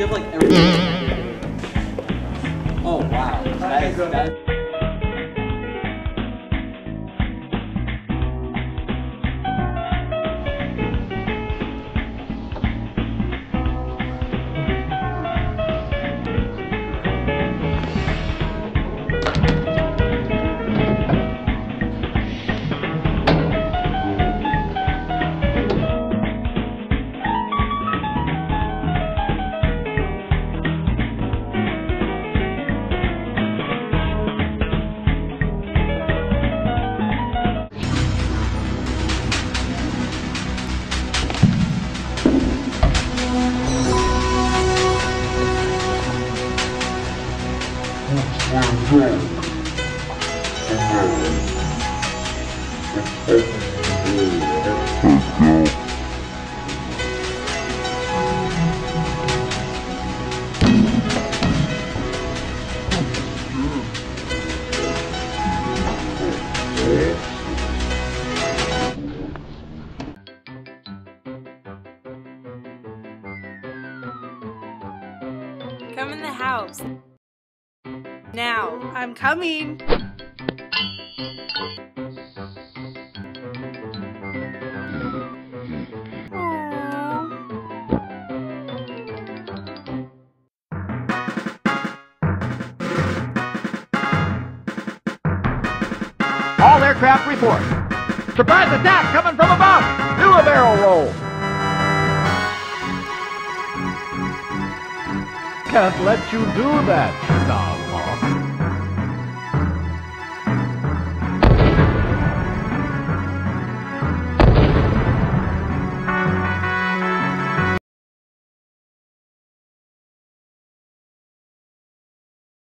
have like everything. Oh wow. That is. Come in the house. Now, I'm coming. All aircraft report. Surprise attack coming from above. Do a barrel roll. Can't let you do that, Chicago.